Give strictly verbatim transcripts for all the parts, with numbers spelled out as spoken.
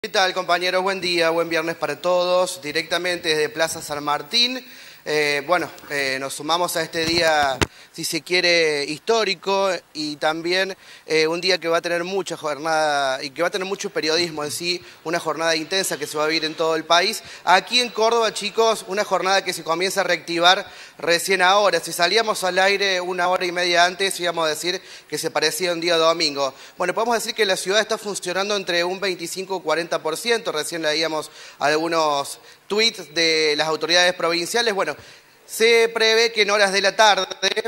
¿Qué tal, compañeros? Buen día, buen viernes para todos. Directamente desde Plaza San Martín. Eh, bueno, eh, nos sumamos a este día, si se quiere, histórico y también eh, un día que va a tener mucha jornada y que va a tener mucho periodismo en sí, una jornada intensa que se va a vivir en todo el país. Aquí en Córdoba, chicos, una jornada que se comienza a reactivar recién ahora. Si salíamos al aire una hora y media antes, íbamos a decir que se parecía un día domingo. Bueno, podemos decir que la ciudad está funcionando entre un veinticinco y cuarenta por ciento. Recién leíamos algunos tweets de las autoridades provinciales. Bueno, se prevé que en horas de la tarde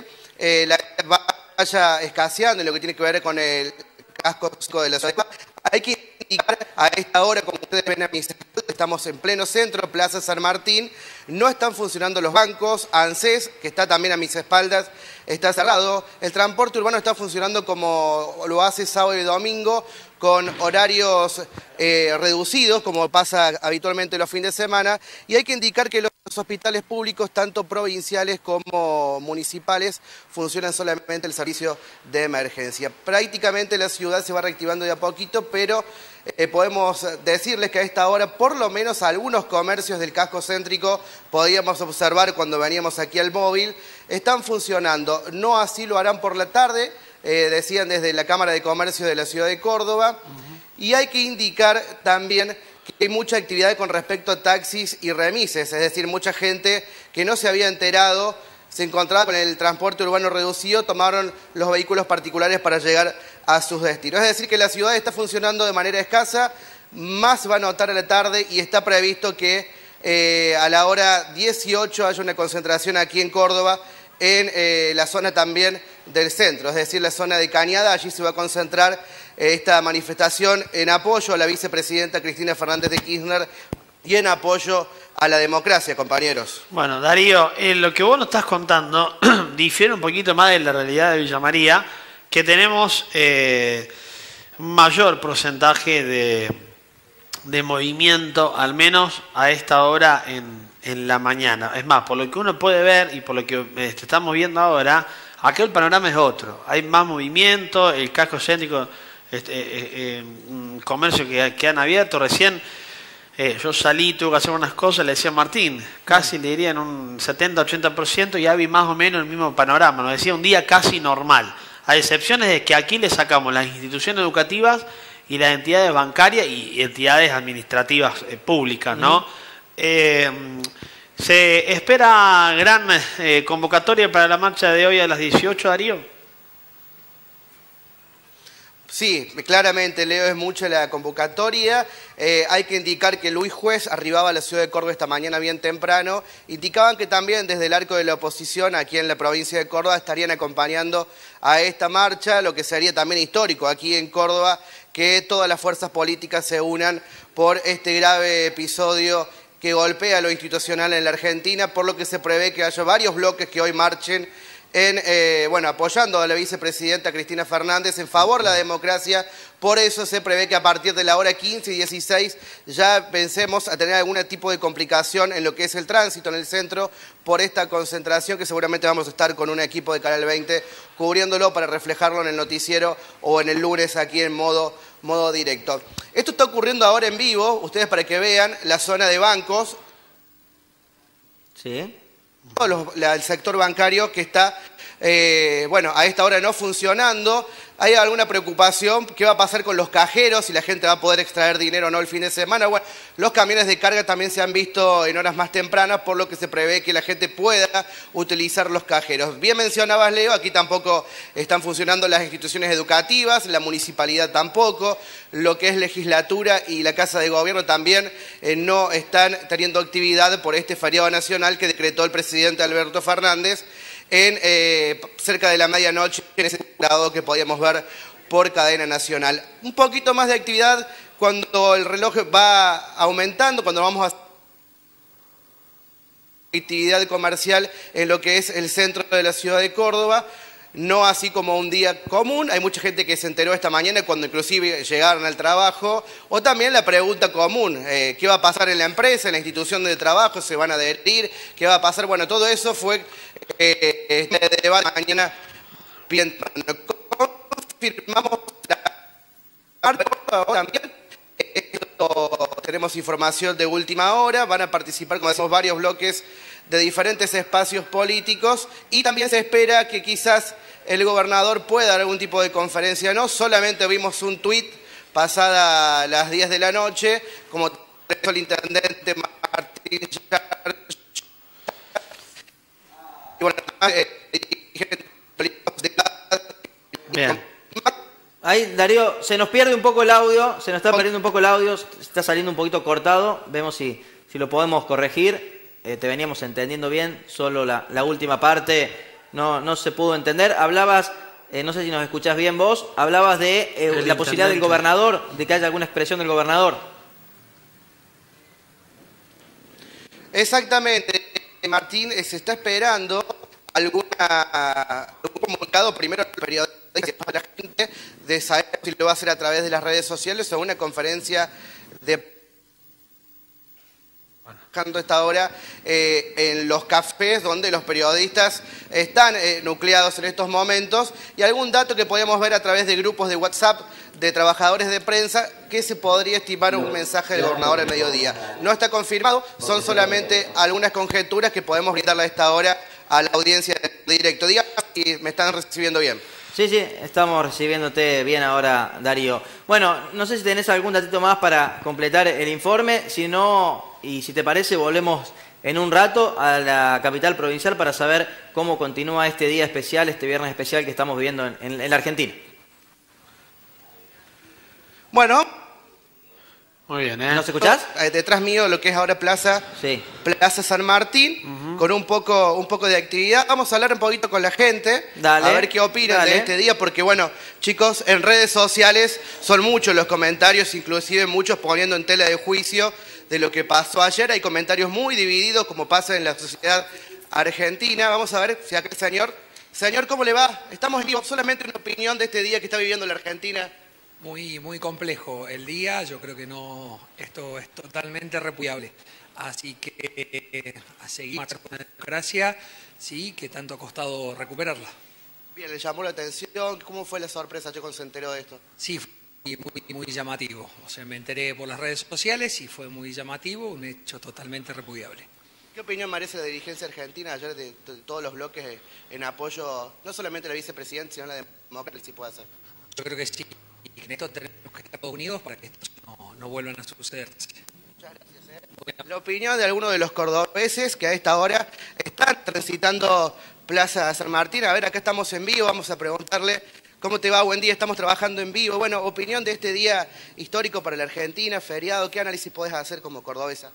eh, la vaya escaseando en lo que tiene que ver con el casco de la ciudad. Hay que indicar a esta hora, como ustedes ven a mis espaldas, estamos en pleno centro, Plaza San Martín, no están funcionando los bancos, ANSES, que está también a mis espaldas, está cerrado, el transporte urbano está funcionando como lo hace sábado y domingo, con horarios eh, reducidos, como pasa habitualmente los fines de semana, y hay que indicar que los hospitales públicos, tanto provinciales como municipales, funcionan solamente el servicio de emergencia. Prácticamente la ciudad se va reactivando de a poquito, pero eh, podemos decirles que a esta hora, por lo menos algunos comercios del casco céntrico, podíamos observar cuando veníamos aquí al móvil, están funcionando. No así lo harán por la tarde, eh, decían desde la Cámara de Comercio de la ciudad de Córdoba, uh-huh. Y hay que indicar también que hay mucha actividad con respecto a taxis y remises, es decir, mucha gente que no se había enterado, se encontraba con el transporte urbano reducido, tomaron los vehículos particulares para llegar a sus destinos. Es decir, que la ciudad está funcionando de manera escasa, más va a notar a la tarde y está previsto que eh, a la hora dieciocho haya una concentración aquí en Córdoba, en eh, la zona también del centro, es decir, la zona de Cañada. Allí se va a concentrar eh, esta manifestación en apoyo a la vicepresidenta Cristina Fernández de Kirchner y en apoyo a la democracia, compañeros. Bueno, Darío, eh, lo que vos nos estás contando difiere un poquito más de la realidad de Villa María, que tenemos eh, un mayor porcentaje de, de movimiento, al menos a esta hora en, en la mañana. Es más, por lo que uno puede ver y por lo que este, estamos viendo ahora, acá el panorama es otro. Hay más movimiento, el casco céntrico, este, eh, eh, un comercio que, que han abierto recién. Eh, yo salí, tuve que hacer unas cosas, le decía a Martín, casi le diría en un setenta a ochenta por ciento, y había más o menos el mismo panorama. Nos decía un día casi normal, a excepciones de que aquí le sacamos las instituciones educativas y las entidades bancarias y entidades administrativas eh, públicas, ¿no? Uh-huh. eh, ¿Se espera gran eh, convocatoria para la marcha de hoy a las dieciocho, Darío? Sí, claramente, Leo, es mucha la convocatoria. Eh, hay que indicar que Luis Juez arribaba a la ciudad de Córdoba esta mañana bien temprano. Indicaban que también desde el arco de la oposición aquí en la provincia de Córdoba estarían acompañando a esta marcha, lo que sería también histórico aquí en Córdoba, que todas las fuerzas políticas se unan por este grave episodio que golpea lo institucional en la Argentina, por lo que se prevé que haya varios bloques que hoy marchen en, eh, bueno, apoyando a la vicepresidenta Cristina Fernández en favor de la democracia. Por eso se prevé que a partir de la hora quince y dieciséis ya pensemos a tener algún tipo de complicación en lo que es el tránsito en el centro por esta concentración, que seguramente vamos a estar con un equipo de Canal veinte cubriéndolo para reflejarlo en el noticiero o en el lunes aquí en modo, modo directo. Esto está ocurriendo ahora en vivo, ustedes para que vean la zona de bancos. Sí. Los, la, el sector bancario que está, eh, bueno, a esta hora no funcionando. ¿Hay alguna preocupación? ¿Qué va a pasar con los cajeros? Si la gente va a poder extraer dinero o no el fin de semana. Bueno, los camiones de carga también se han visto en horas más tempranas, por lo que se prevé que la gente pueda utilizar los cajeros. Bien mencionabas, Leo, aquí tampoco están funcionando las instituciones educativas, la municipalidad tampoco, lo que es legislatura y la Casa de Gobierno también eh, no están teniendo actividad por este feriado nacional que decretó el presidente Alberto Fernández en eh, cerca de la medianoche, en ese grado que podíamos ver por cadena nacional. Un poquito más de actividad cuando el reloj va aumentando, cuando vamos a actividad comercial en lo que es el centro de la ciudad de Córdoba. No así como un día común. Hay mucha gente que se enteró esta mañana cuando inclusive llegaron al trabajo. O también la pregunta común, eh, ¿qué va a pasar en la empresa, en la institución de trabajo? ¿Se van a adherir? ¿Qué va a pasar? Bueno, todo eso fue eh, este debate mañana. Bien, confirmamos la parte también esto tenemos información de última hora, van a participar, como decimos, varios bloques de diferentes espacios políticos y también se espera que quizás el gobernador pueda dar algún tipo de conferencia. No solamente vimos un tuit pasada las diez de la noche, como el intendente Martín y bueno, bien. Ahí, Darío, se nos pierde un poco el audio, se nos está perdiendo un poco el audio, está saliendo un poquito cortado, vemos si, si lo podemos corregir. Eh, te veníamos entendiendo bien, solo la, la última parte no, no se pudo entender. Hablabas, eh, no sé si nos escuchás bien vos, hablabas de eh, la posibilidad del gobernador, de que haya alguna expresión del gobernador. Exactamente, Martín, se está esperando alguna, algún comunicado primero al periodista para la gente de saber si lo va a hacer a través de las redes sociales o una conferencia de a esta hora eh, en los cafés donde los periodistas están eh, nucleados en estos momentos y algún dato que podemos ver a través de grupos de WhatsApp de trabajadores de prensa que se podría estimar un mensaje del gobernador al mediodía. No está confirmado, son solamente algunas conjeturas que podemos brindarle a esta hora a la audiencia de directo. Dígame si me están recibiendo bien. Sí, sí, estamos recibiéndote bien ahora, Darío. Bueno, no sé si tenés algún datito más para completar el informe, si no, y si te parece, volvemos en un rato a la capital provincial para saber cómo continúa este día especial, este viernes especial que estamos viviendo en, en, en la Argentina. Bueno. Muy bien, ¿eh? ¿Nos escuchás? Detrás mío lo que es ahora Plaza, sí. Plaza San Martín, uh-huh. con un poco, un poco de actividad. Vamos a hablar un poquito con la gente, dale, a ver qué opinan dale. de este día, porque bueno, chicos, en redes sociales son muchos los comentarios, inclusive muchos poniendo en tela de juicio de lo que pasó ayer. Hay comentarios muy divididos, como pasa en la sociedad argentina. Vamos a ver si acá el señor... Señor, ¿cómo le va? Estamos en vivo, solamente una opinión de este día que está viviendo la Argentina. Muy, muy complejo el día, yo creo que no, esto es totalmente repudiable. Así que eh, a seguir con la democracia, sí, que tanto ha costado recuperarla. Bien, le llamó la atención, ¿cómo fue la sorpresa? Yo cuando se enteró de esto. Sí, fue muy, muy llamativo. O sea, me enteré por las redes sociales y fue muy llamativo, un hecho totalmente repudiable. ¿Qué opinión merece la dirigencia argentina ayer de, de todos los bloques en apoyo, no solamente a la vicepresidenta, sino a la democracia, si puede hacer? Yo creo que sí. Y en esto tenemos que estar todos unidos para que esto no, no vuelvan a suceder. Muchas gracias. ¿eh? Bueno. La opinión de algunos de los cordobeses que a esta hora están transitando Plaza San Martín. A ver, acá estamos en vivo, vamos a preguntarle cómo te va, buen día, estamos trabajando en vivo. Bueno, opinión de este día histórico para la Argentina, feriado, ¿qué análisis podés hacer como cordobesa?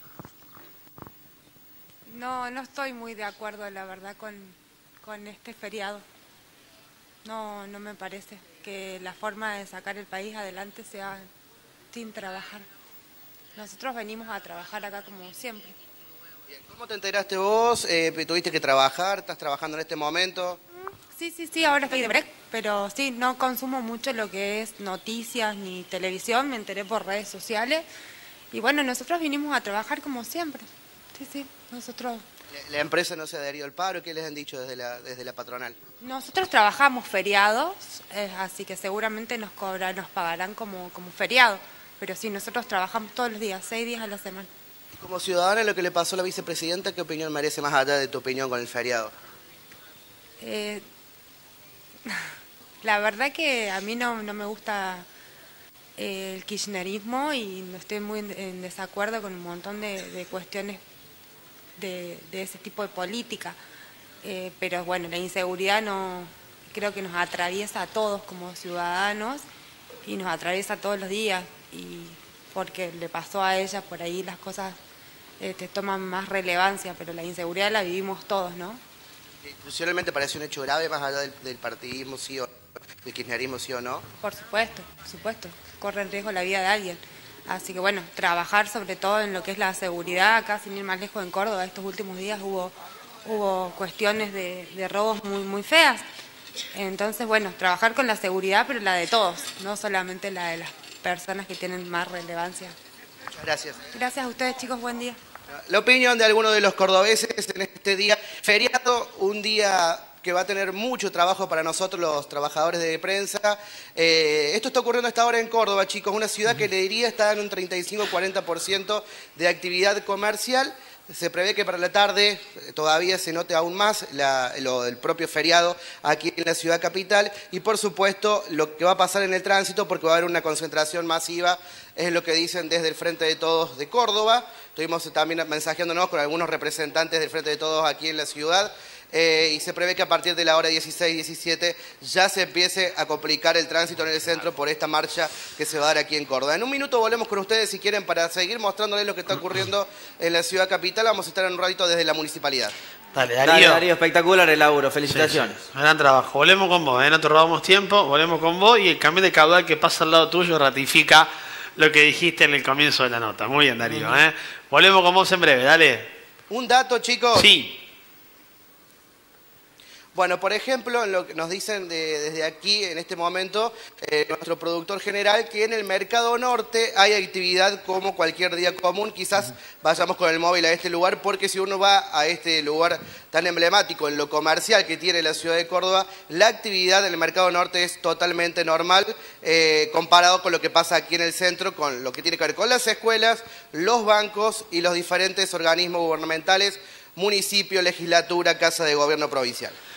No, no estoy muy de acuerdo, la verdad, con, con este feriado. No, no me parece que la forma de sacar el país adelante sea sin trabajar. Nosotros venimos a trabajar acá como siempre. Bien, ¿cómo te enteraste vos? Eh, ¿Tuviste que trabajar? ¿Estás trabajando en este momento? Sí, sí, sí, ahora estoy de break, pero sí, no consumo mucho lo que es noticias ni televisión, me enteré por redes sociales. Y bueno, nosotros vinimos a trabajar como siempre. Sí, sí, nosotros... ¿La empresa no se adherió al paro? ¿Qué les han dicho desde la, desde la patronal? Nosotros trabajamos feriados, eh, así que seguramente nos cobran, nos pagarán como, como feriado. Pero sí, nosotros trabajamos todos los días, seis días a la semana. Como ciudadana, lo que le pasó a la vicepresidenta, ¿qué opinión merece más allá de tu opinión con el feriado? Eh, la verdad que a mí no, no me gusta eh, el kirchnerismo y no estoy muy en, en desacuerdo con un montón de, de cuestiones De, de ese tipo de política, eh, pero bueno, la inseguridad no creo que nos atraviesa a todos como ciudadanos y nos atraviesa todos los días y porque le pasó a ella por ahí las cosas eh, te toman más relevancia, pero la inseguridad la vivimos todos, ¿no? Institucionalmente parece un hecho grave más allá del, del partidismo, sí o del kirchnerismo, sí o no. Por supuesto, por supuesto, corre en riesgo la vida de alguien. Así que bueno, trabajar sobre todo en lo que es la seguridad, acá sin ir más lejos en Córdoba, estos últimos días hubo, hubo cuestiones de, de robos muy, muy feas. Entonces bueno, trabajar con la seguridad, pero la de todos, no solamente la de las personas que tienen más relevancia. Muchas gracias. Gracias a ustedes, chicos, buen día. La opinión de algunos de los cordobeses en este día feriado, un día que va a tener mucho trabajo para nosotros los trabajadores de prensa. Eh, esto está ocurriendo hasta ahora en Córdoba, chicos, una ciudad que le diría está en un treinta y cinco a cuarenta por ciento de actividad comercial. Se prevé que para la tarde todavía se note aún más la, lo del propio feriado aquí en la ciudad capital y por supuesto lo que va a pasar en el tránsito porque va a haber una concentración masiva, es lo que dicen desde el Frente de Todos de Córdoba. Estuvimos también mensajeándonos con algunos representantes del Frente de Todos aquí en la ciudad. Eh, y se prevé que a partir de la hora dieciséis, diecisiete ya se empiece a complicar el tránsito en el centro por esta marcha que se va a dar aquí en Córdoba. En un minuto volvemos con ustedes si quieren para seguir mostrándoles lo que está ocurriendo en la ciudad capital. Vamos a estar en un ratito desde la municipalidad. Dale, Darío. Dale, Darío, espectacular el laburo, felicitaciones. Sí, sí. Gran trabajo. Volvemos con vos, ¿eh? No te robamos tiempo, volvemos con vos y el cambio de caudal que pasa al lado tuyo ratifica lo que dijiste en el comienzo de la nota. Muy bien, Darío. ¿eh? Volvemos con vos en breve, dale. Un dato, chicos. Sí. Bueno, por ejemplo, en lo que nos dicen de, desde aquí, en este momento, eh, nuestro productor general, que en el Mercado Norte hay actividad como cualquier día común. Quizás vayamos con el móvil a este lugar, porque si uno va a este lugar tan emblemático en lo comercial que tiene la ciudad de Córdoba, la actividad en el Mercado Norte es totalmente normal, eh, comparado con lo que pasa aquí en el centro, con lo que tiene que ver con las escuelas, los bancos y los diferentes organismos gubernamentales, municipio, legislatura, Casa de Gobierno provincial.